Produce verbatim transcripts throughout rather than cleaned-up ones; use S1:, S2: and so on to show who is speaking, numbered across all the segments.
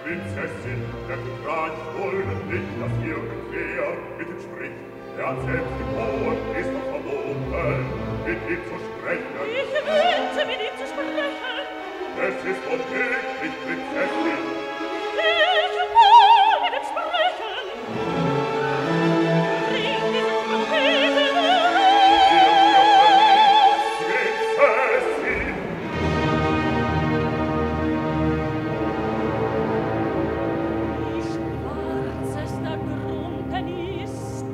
S1: Prinzessin, der Kranich wohl nicht, dass irgendwer mit ihm spricht. Er hat selbst im Hohen, ist doch verboten, mit ihm zu sprechen.
S2: Ich wünsche, mit ihm zu sprechen.
S1: Es ist unmöglich, Prinzessin.
S2: Ich will mit ihm sprechen. Bring diesen Trompeten
S1: Prinzessin.
S2: Wie schwarz es der Grunten ist.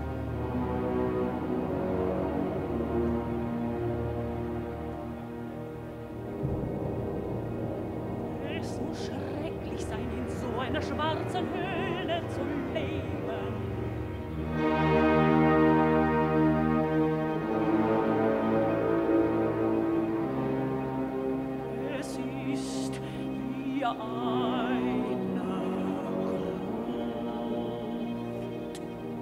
S2: Es muss schrecklich sein, in so einer schwarzen Höhle zu leben. Es ist wie eine Gruft.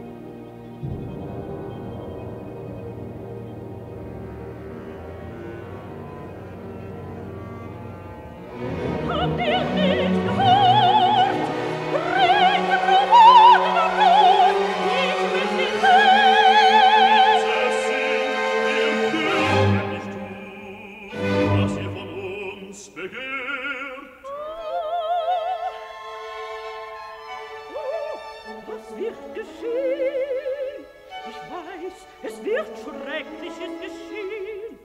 S2: Habt ihr nicht gehört? Bringt der Promoten am Blut, ich will sie hören.
S1: Prinzessin, ihr könnt nicht tun, was ihr von uns begehrt.
S2: Oh, was wird geschehen? Ich weiß, es wird Schreckliches geschehen.